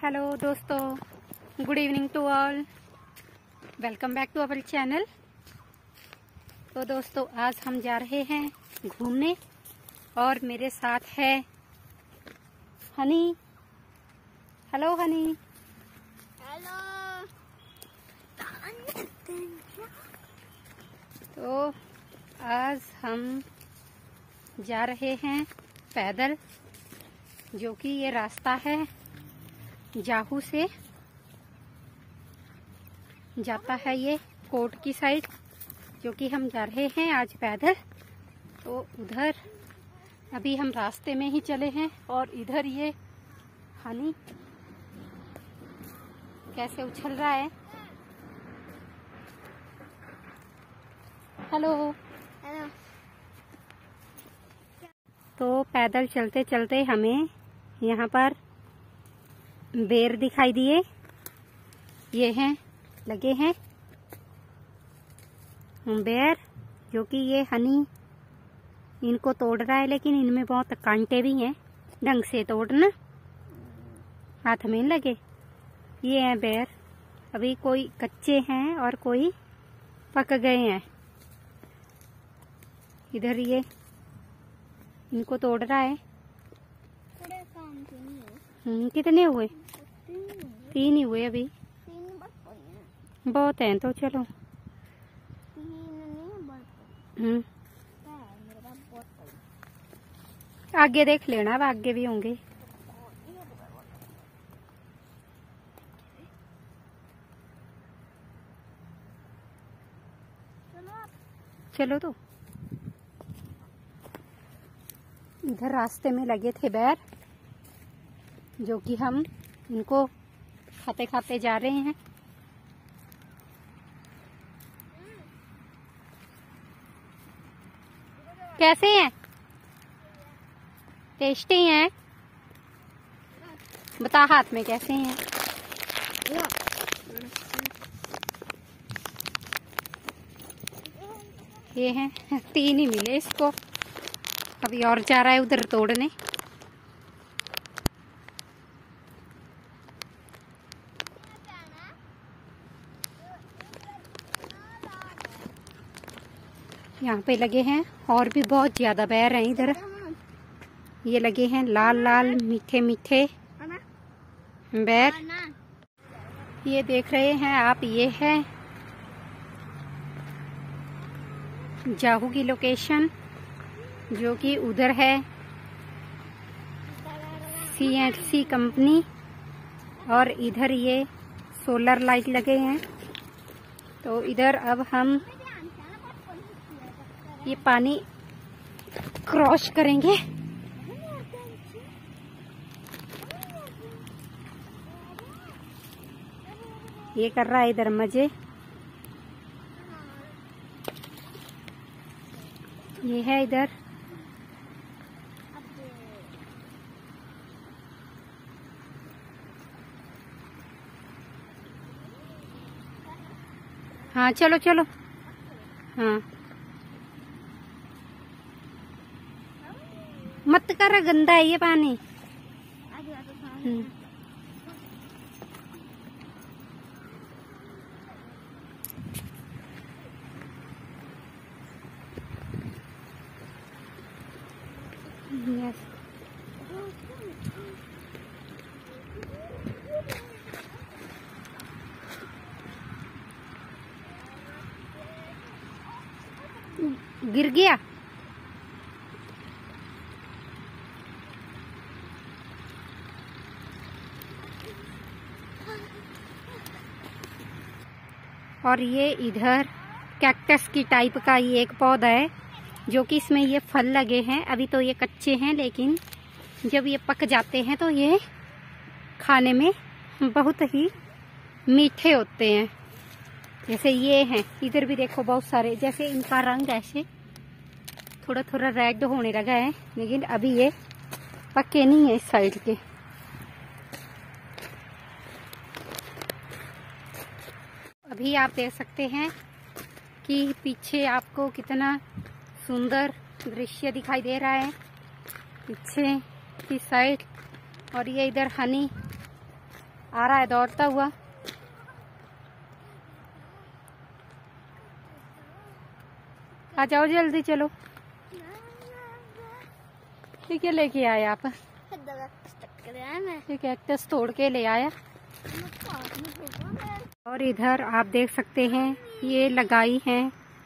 Hello दोस्तों, good evening to all. Welcome back to our channel. तो दोस्तों, आज हम जा रहे हैं घूमने और मेरे साथ है हनी। हेलो हनी। हेलो। तो आज हम जा रहे हैं पैदल, जो कि ये रास्ता है जाहू से जाता है ये कोट की साइड, जो कि हम जा रहे हैं आज पैदल। तो उधर अभी हम रास्ते में ही चले हैं और इधर ये हनी कैसे उछल रहा है। Hello hello. तो पैदल चलते चलते हमें यहाँ पर बेर दिखाई दिए। ये हैं, लगे हैं बेर, जो कि ये हनी इनको तोड़ रहा है, लेकिन इनमें बहुत कांटे भी हैं। ढंग से तोड़ना, हाथ में लगे। ये हैं बेर, अभी कोई कच्चे हैं और कोई पक गए हैं। इधर ये इनको तोड़ रहा है। कितने हुए? 3 ही हुए अभी। 3 बहुत हैं तो चलो। आगे देख लेना, अब आगे भी होंगे। चलो तो इधर रास्ते में लगे थे बैर, जो कि हम इनको खाते खाते जा रहे हैं। कैसे हैं? टेस्टी हैं? बता हाथ में कैसे हैं। ये हैं 3 ही मिले इसको, अभी और जा रहा है उधर तोड़ने। यहाँ पे लगे हैं और भी बहुत ज्यादा बैर हैं इधर। ये लगे हैं लाल लाल मीठे मीठे बैर। ये देख रहे हैं आप, ये है जाहू की लोकेशन, जो कि उधर है C&C कंपनी, और इधर ये सोलर लाइट लगे हैं। तो इधर अब हम ये पानी क्रॉस करेंगे। ये कर रहा है इधर मजे। ये है इधर। हाँ चलो चलो। हाँ मत कर, गंदा है ये पानी। यस। गिर गया। और ये इधर कैक्टस की टाइप का ये एक पौधा है, जो कि इसमें ये फल लगे हैं। अभी तो ये कच्चे हैं, लेकिन जब ये पक जाते हैं तो ये खाने में बहुत ही मीठे होते हैं। जैसे ये हैं, इधर भी देखो बहुत सारे, जैसे इनका रंग ऐसे थोड़ा थोड़ा रेड होने लगा है, लेकिन अभी ये पके नहीं है इस साइड के। अभी आप देख सकते हैं कि पीछे आपको कितना सुंदर दृश्य दिखाई दे रहा है पीछे की साइड। और ये इधर हनी आ रहा है दौड़ता हुआ। आ जाओ जल्दी चलो। ये क्या लेके आए आप? ये कैक्टस तोड़ के ले आया। और इधर आप देख सकते हैं ये लगाई है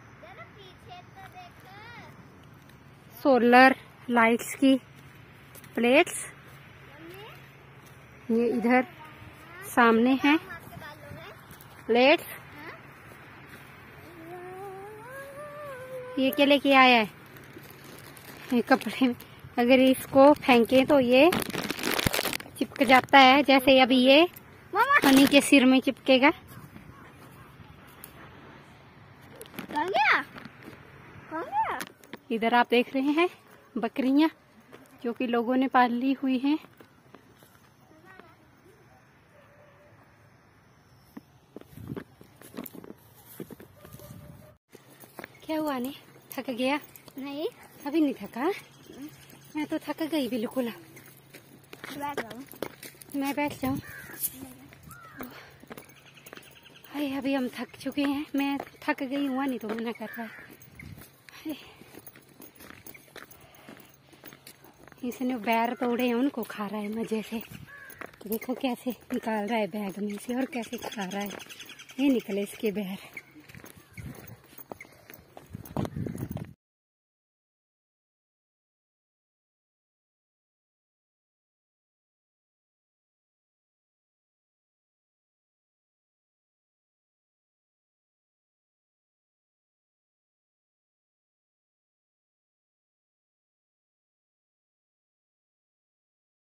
सोलर लाइट्स की प्लेट्स। ये इधर सामने है प्लेट्स। ये क्या लेके आया है? ये कपड़े में अगर इसको फेंके तो ये चिपक जाता है, जैसे अभी ये हनी के सिर में चिपकेगा। कौन गया? कौन गया? इधर आप देख रहे हैं बकरियां जो कि लोगों ने पाली हुई हैं। क्या हुआ ने? थक गया? नहीं, अभी नहीं थका। मैं तो थक गई बिल्कुल। बैठ जाओ। मैं बैठ जाऊं? हाय अभी हम थक चुके हैं। मैं थक गई हुआ नहीं तो मना कर रहा है। इसने बैर तोड़े हैं उनको खा रहा है मजे से। देखो कैसे निकाल रहा है बैग में से और कैसे खा रहा है। ये निकले इसके बैर।